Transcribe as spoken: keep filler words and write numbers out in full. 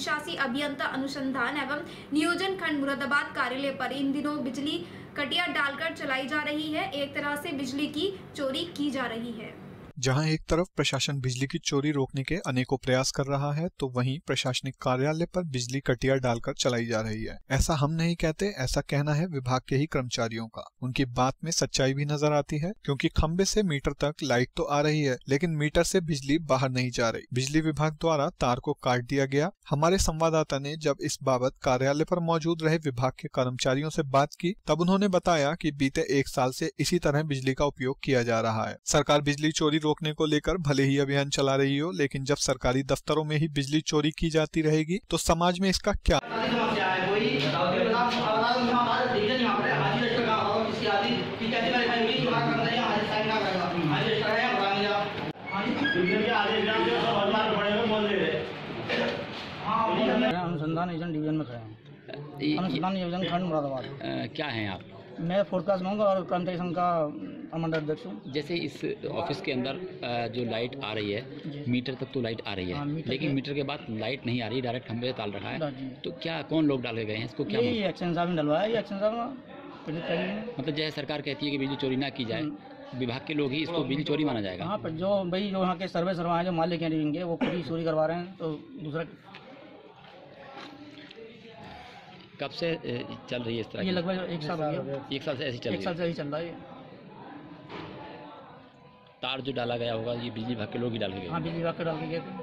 अधिशासी अभियंता अनुसंधान एवं नियोजन खंड मुरादाबाद कार्यालय पर इन दिनों बिजली कटिया डालकर चलाई जा रही है। एक तरह से बिजली की चोरी की जा रही है। जहां एक तरफ प्रशासन बिजली की चोरी रोकने के अनेकों प्रयास कर रहा है, तो वहीं प्रशासनिक कार्यालय पर बिजली कटिया डालकर चलाई जा रही है। ऐसा हम नहीं कहते, ऐसा कहना है विभाग के ही कर्मचारियों का। उनकी बात में सच्चाई भी नजर आती है, क्योंकि खंबे से मीटर तक लाइट तो आ रही है, लेकिन मीटर से बिजली बाहर नहीं जा रही। बिजली विभाग द्वारा तार को काट दिया गया। हमारे संवाददाता ने जब इस बाबत कार्यालय पर मौजूद रहे विभाग के कर्मचारियों से बात की, तब उन्होंने बताया कि बीते एक साल से इसी तरह बिजली का उपयोग किया जा रहा है। सरकार बिजली चोरी रोकने को लेकर भले ही अभियान चला रही हो, लेकिन जब सरकारी दफ्तरों में ही बिजली चोरी की जाती रहेगी तो समाज में इसका क्या? अनुसंधान नियोजन डिवीजन में खड़े हैं। अनुसंधान नियोजन खंड मुरादाबाद। क्या हैं आप? मैं फोरकास्ट मंग और कर्मचारी संघ का मंडल अध्यक्ष हूँ। जैसे इस ऑफिस के अंदर जो लाइट आ रही है, मीटर तक तो लाइट आ रही है, हाँ, मीटर लेकिन मीटर के बाद लाइट नहीं आ रही, डायरेक्ट खंबे से ताल रखा है। तो क्या कौन लोग डाल के गए हैं इसको? क्या ये एक्शन साहब ने डलवाया, ये एक्शन साहब मतलब जैसे सरकार कहती है कि बिजली चोरी ना की जाए, विभाग के लोग ही इसको बिजली चोरी माना जाएगा? हाँ, पर जो भाई जो यहाँ के सर्वे सरवा जो मालिक हैं इनके, वो खुद ही चोरी करवा रहे हैं। तो दूसरा कब से चल रही है इस तरह? ये लगभग एक साल हो गया। एक साल से ऐसी चल रही है? एक साल से ऐसी चल रहा है। तार जो डाला गया होगा ये बिजली विभाग के लोग ही डाल के गए? हाँ, बिजली विभाग के डाल के गए थे।